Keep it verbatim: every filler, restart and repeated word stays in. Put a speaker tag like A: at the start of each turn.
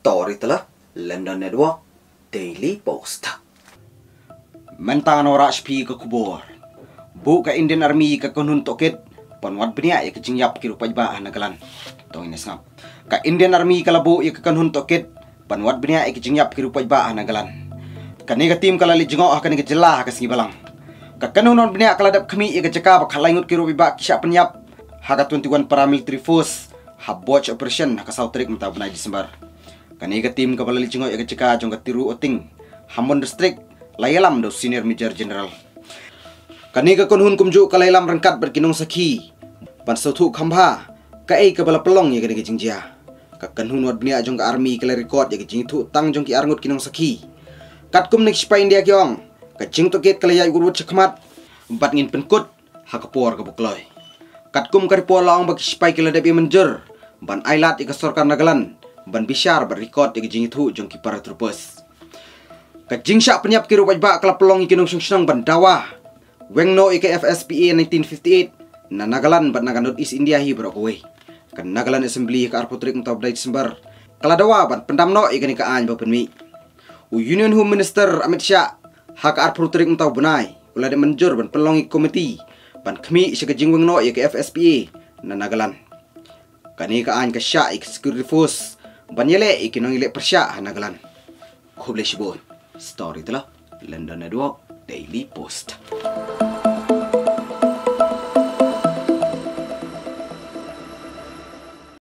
A: Story telah London Network Daily Post.
B: Mentang ora spi ke kubur. Bu ka Indian Army ka konun toket panwat benia ya kecing yap ki rupai ba nagalan. Tong ini ngap. Ka Indian Army ka labu ya ka konun toket panwat benia ya kecing yap ki rupai ba nagalan. Kani ka tim kala li jingo ka ni ka jelah ka singi balang. Ka kanunon benia kala dap kami ya ka caka ba kalaingut ki rupai ba kisya penyap. Haka twenty-one paramilitary force habwatch operation ka South Trek mata bunai Disember. Kani ka tim ka balali jingo ya ka caka jong ka tiru oting Hamon district layalam do senior major general. Kani ka konhun kumju ka layalam rangkat berkinong sakhi ban sautu khambha ka ei ka bala pelong ya ka jingjia. Ka kanhun wad bnia jong ka army ka record ya ka jingtu tang jong ki arngut kinong sakhi. Kat kum nek spa India kyong ka jing to ket kalaya gurut chakmat empat ngin penkut ha ka por ka bukloy. Kat kum ka por laong bak spa ki ladap menjer ban ailat ka sorkar nagalan ban bisyar ber record ya ka jingtu jong ki para troopers. Ka jingsha penyap ki rupai ba kala pelong ikinong sung ban dawa wengno I K F S P A nineteen fifty-eight na nagalan ban naga North East India hi brokwe. Kan nagalan assembly ka arputrik mta bdai Desember kala dawa ban pendamno ikani ka an ba penmi. U Union Home Minister Amit Shah ha ka arputrik mta bunai ula de menjur ban pelong committee ban khmi isa ka jingwengno I K F S P A na nagalan. Kani ka an ka Shah ik security force ban yele ikinong ile persya ha nagalan. Khoble shibon. Story telah London Network Daily Post.